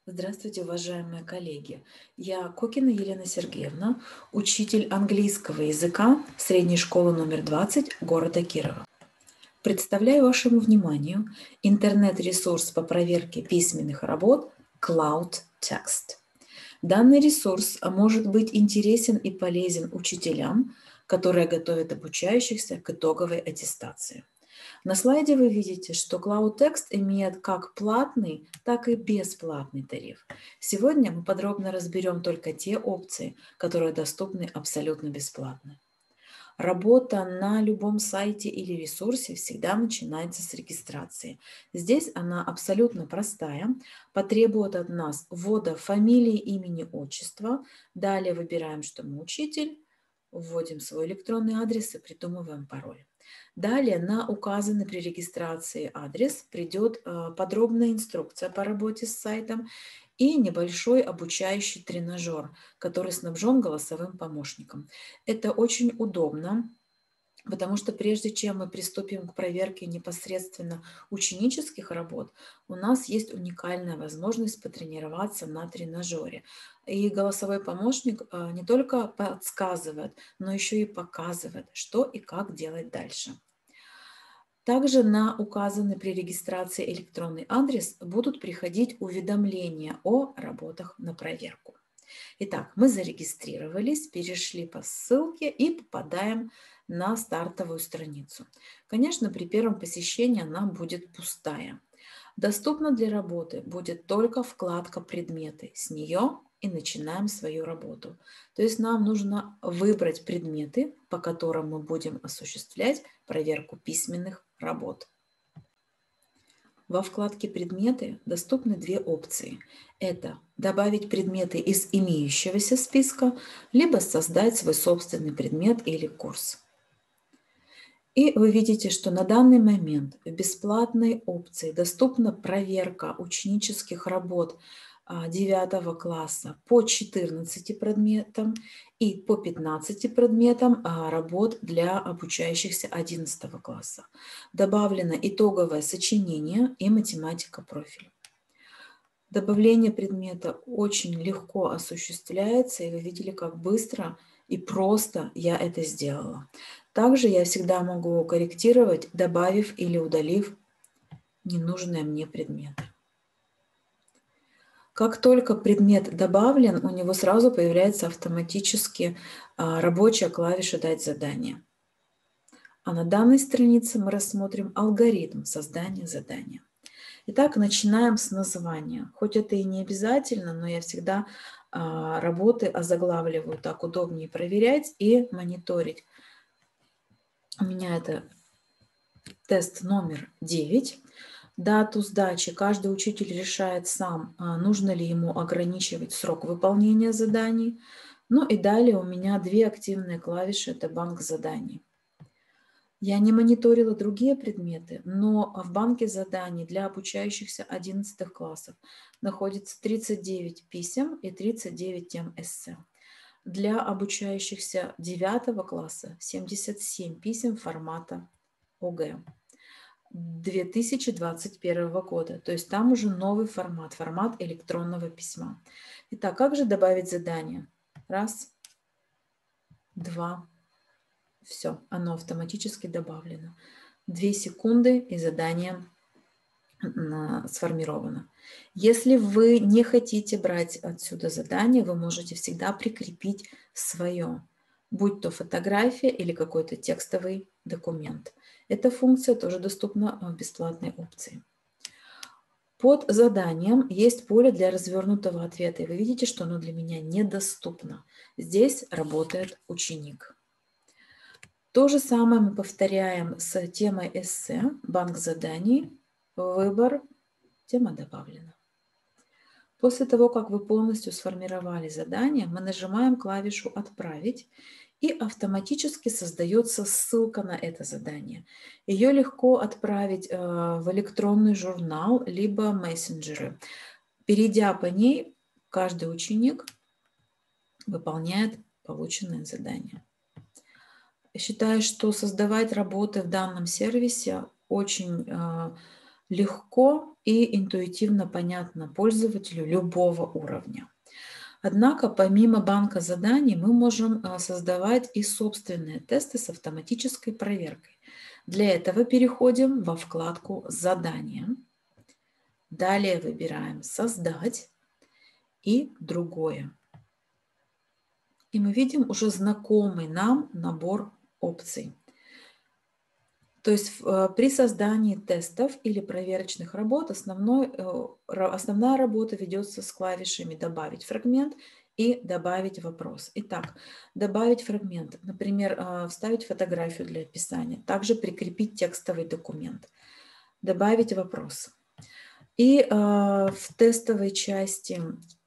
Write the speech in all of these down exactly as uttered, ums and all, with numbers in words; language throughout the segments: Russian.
Здравствуйте, уважаемые коллеги. Я Кокина Елена Сергеевна, учитель английского языка средней школы номер двадцать города Кирова. Представляю вашему вниманию интернет-ресурс по проверке письменных работ Cloud Text. Данный ресурс может быть интересен и полезен учителям, которые готовят обучающихся к итоговой аттестации. На слайде вы видите, что Cloud Text имеет как платный, так и бесплатный тариф. Сегодня мы подробно разберем только те опции, которые доступны абсолютно бесплатно. Работа на любом сайте или ресурсе всегда начинается с регистрации. Здесь она абсолютно простая, потребует от нас ввода фамилии, имени, отчества. Далее выбираем, что мы учитель, вводим свой электронный адрес и придумываем пароль. Далее на указанный при регистрации адрес придет подробная инструкция по работе с сайтом и небольшой обучающий тренажер, который снабжен голосовым помощником. Это очень удобно, потому что прежде чем мы приступим к проверке непосредственно ученических работ, у нас есть уникальная возможность потренироваться на тренажере. И голосовой помощник не только подсказывает, но еще и показывает, что и как делать дальше. Также на указанный при регистрации электронный адрес будут приходить уведомления о работах на проверку. Итак, мы зарегистрировались, перешли по ссылке и попадаем на стартовую страницу. Конечно, при первом посещении она будет пустая. Доступна для работы будет только вкладка «Предметы». С нее и начинаем свою работу. То есть нам нужно выбрать предметы, по которым мы будем осуществлять проверку письменных работ. Во вкладке «Предметы» доступны две опции. Это добавить предметы из имеющегося списка, либо создать свой собственный предмет или курс. И вы видите, что на данный момент в бесплатной опции доступна проверка ученических работ девятого класса по четырнадцати предметам и по пятнадцати предметам работ для обучающихся одиннадцатого класса. Добавлено итоговое сочинение и математика профиля. Добавление предмета очень легко осуществляется, и вы видели, как быстро и просто я это сделала. Также я всегда могу корректировать, добавив или удалив ненужные мне предметы. Как только предмет добавлен, у него сразу появляется автоматически рабочая клавиша «Дать задание». А на данной странице мы рассмотрим алгоритм создания задания. Итак, начинаем с названия. Хоть это и не обязательно, но я всегда работы озаглавливаю, так удобнее проверять и мониторить. У меня это тест номер девять. Дату сдачи каждый учитель решает сам, нужно ли ему ограничивать срок выполнения заданий. Ну и далее у меня две активные клавиши – это банк заданий. Я не мониторила другие предметы, но в банке заданий для обучающихся одиннадцатых классов находится тридцать девять писем и тридцать девять тем эссе. Для обучающихся девятого класса семьдесят семь писем формата о гэ две тысячи двадцать первого года. То есть там уже новый формат, формат электронного письма. Итак, как же добавить задание? Раз, два. Все, оно автоматически добавлено. Две секунды, и задание сформировано. Если вы не хотите брать отсюда задание, вы можете всегда прикрепить свое, будь то фотография или какой-то текстовый документ. Эта функция тоже доступна в бесплатной опции. Под заданием есть поле для развернутого ответа, и вы видите, что оно для меня недоступно. Здесь работает ученик. То же самое мы повторяем с темой эссе, банк заданий, выбор, тема добавлена. После того, как вы полностью сформировали задание, мы нажимаем клавишу «Отправить», и автоматически создается ссылка на это задание. Ее легко отправить в электронный журнал, либо мессенджеры. Перейдя по ней, каждый ученик выполняет полученное задание. Считаю, что создавать работы в данном сервисе очень легко и интуитивно понятно пользователю любого уровня. Однако, помимо банка заданий, мы можем создавать и собственные тесты с автоматической проверкой. Для этого переходим во вкладку «Задания». Далее выбираем «Создать» и «Другое». И мы видим уже знакомый нам набор опций. То есть при создании тестов или проверочных работ основной, основная работа ведется с клавишами «Добавить фрагмент» и «Добавить вопрос». Итак, добавить фрагмент, например, вставить фотографию для описания, также прикрепить текстовый документ, добавить вопрос. И в тестовой части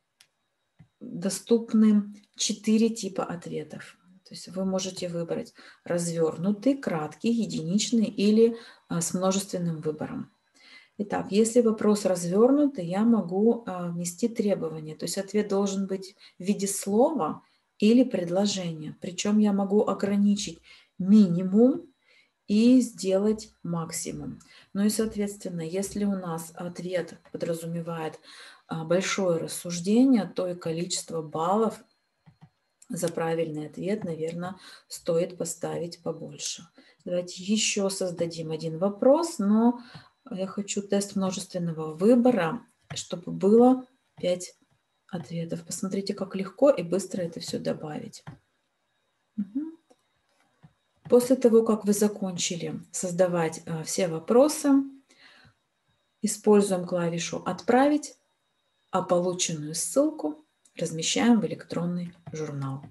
доступны четыре типа ответов. То есть вы можете выбрать развернутый, краткий, единичный или с множественным выбором. Итак, если вопрос развернутый, я могу внести требования. То есть ответ должен быть в виде слова или предложения. Причем я могу ограничить минимум и сделать максимум. Ну и, соответственно, если у нас ответ подразумевает большое рассуждение, то и количество баллов за правильный ответ, наверное, стоит поставить побольше. Давайте еще создадим один вопрос, но я хочу тест множественного выбора, чтобы было пять ответов. Посмотрите, как легко и быстро это все добавить. Угу. После того, как вы закончили создавать все вопросы, используем клавишу «Отправить», а полученную ссылку размещаем в электронный журнал.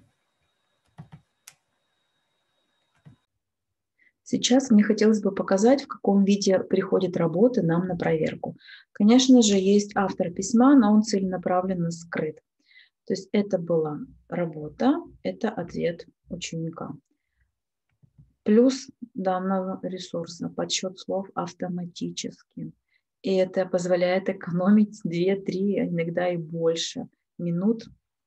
Сейчас мне хотелось бы показать, в каком виде приходят работы нам на проверку. Конечно же, есть автор письма, но он целенаправленно скрыт. То есть это была работа, это ответ ученика. Плюс данного ресурса подсчет слов автоматически. И это позволяет экономить две-три, иногда и больше минут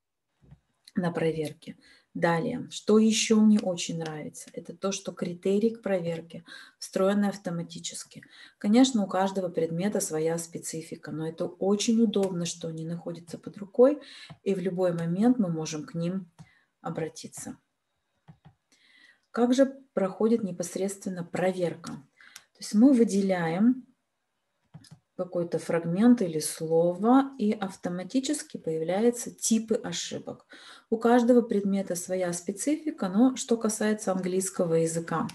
на проверке. Далее, что еще мне очень нравится, это то, что критерий к проверке встроены автоматически. Конечно, у каждого предмета своя специфика, но это очень удобно, что они находятся под рукой, и в любой момент мы можем к ним обратиться. Как же проходит непосредственно проверка? То есть мы выделяем какой-то фрагмент или слово, и автоматически появляются типы ошибок. У каждого предмета своя специфика, но что касается английского языка,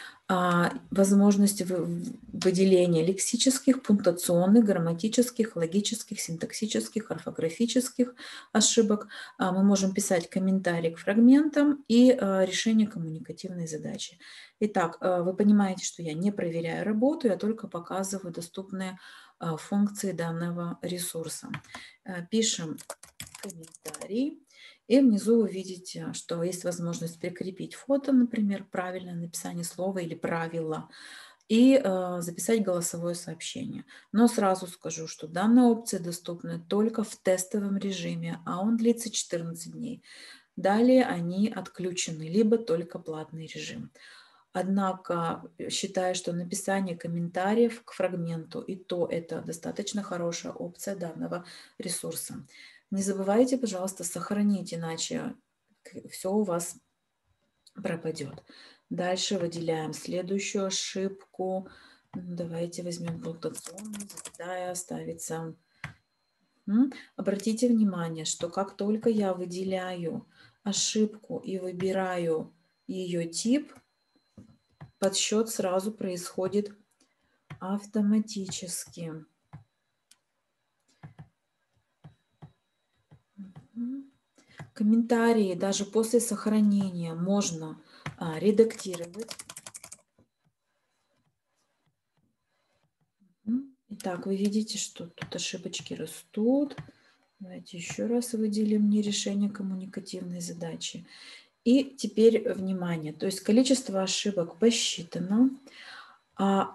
возможности выделения лексических, пунктуационных, грамматических, логических, синтаксических, орфографических ошибок. Мы можем писать комментарий к фрагментам и решение коммуникативной задачи. Итак, вы понимаете, что я не проверяю работу, я только показываю доступные функции данного ресурса. Пишем комментарий. И внизу вы видите, что есть возможность прикрепить фото, например, правильное написание слова или правила, и э, записать голосовое сообщение. Но сразу скажу, что данная опция доступна только в тестовом режиме, а он длится четырнадцать дней. Далее они отключены, либо только платный режим. Однако считаю, что написание комментариев к фрагменту и то это достаточно хорошая опция данного ресурса. Не забывайте, пожалуйста, сохранить, иначе все у вас пропадет. Дальше выделяем следующую ошибку. Давайте возьмем пунктуационную, запятая ставится. Обратите внимание, что как только я выделяю ошибку и выбираю ее тип, подсчет сразу происходит автоматически. Комментарии даже после сохранения можно а, редактировать. Итак, вы видите, что тут ошибочки растут. Давайте еще раз выделим нерешение коммуникативной задачи. И теперь внимание, то есть количество ошибок посчитано, а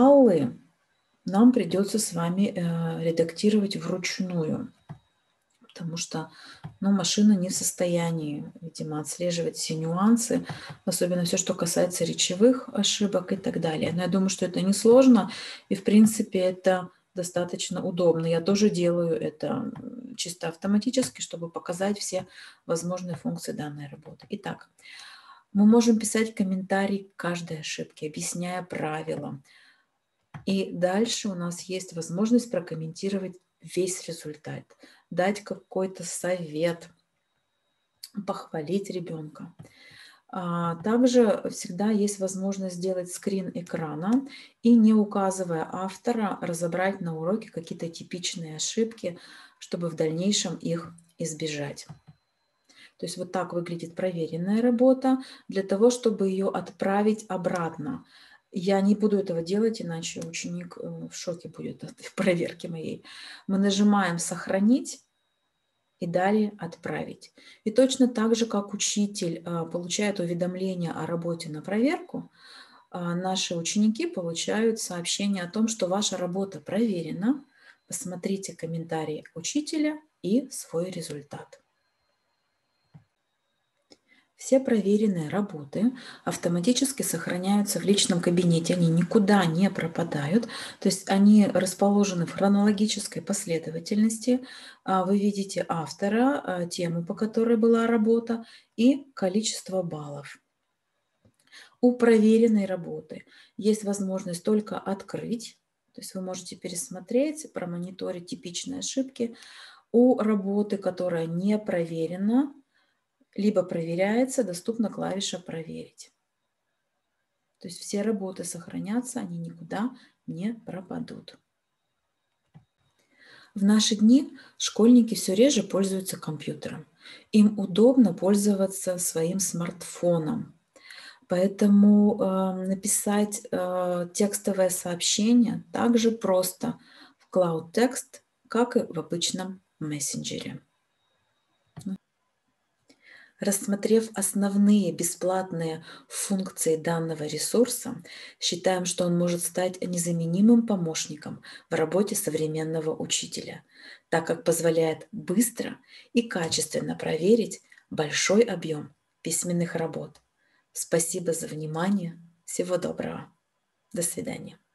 баллы нам придется с вами э, редактировать вручную. потому что ну, машина не в состоянии, видимо, отслеживать все нюансы, особенно все, что касается речевых ошибок и так далее. Но я думаю, что это несложно, и, в принципе, это достаточно удобно. Я тоже делаю это чисто автоматически, чтобы показать все возможные функции данной работы. Итак, мы можем писать комментарий к каждой ошибке, объясняя правила. И дальше у нас есть возможность прокомментировать весь результат, дать какой-то совет, похвалить ребенка. Также всегда есть возможность сделать скрин экрана и, не указывая автора, разобрать на уроке какие-то типичные ошибки, чтобы в дальнейшем их избежать. То есть вот так выглядит проверенная работа для того, чтобы ее отправить обратно. Я не буду этого делать, иначе ученик в шоке будет от проверки моей. Мы нажимаем «Сохранить» и далее «Отправить». И точно так же, как учитель получает уведомление о работе на проверку, наши ученики получают сообщение о том, что ваша работа проверена. Посмотрите комментарии учителя и свой результат. Все проверенные работы автоматически сохраняются в личном кабинете, они никуда не пропадают, то есть они расположены в хронологической последовательности. Вы видите автора, тему, по которой была работа, и количество баллов. У проверенной работы есть возможность только открыть, то есть вы можете пересмотреть, промониторить типичные ошибки. У работы, которая не проверена, либо проверяется, доступна клавиша «Проверить». То есть все работы сохранятся, они никуда не пропадут. В наши дни школьники все реже пользуются компьютером. Им удобно пользоваться своим смартфоном. Поэтому э, написать э, текстовое сообщение также просто в Cloud Text, как и в обычном мессенджере. Рассмотрев основные бесплатные функции данного ресурса, считаем, что он может стать незаменимым помощником в работе современного учителя, так как позволяет быстро и качественно проверить большой объем письменных работ. Спасибо за внимание. Всего доброго. До свидания.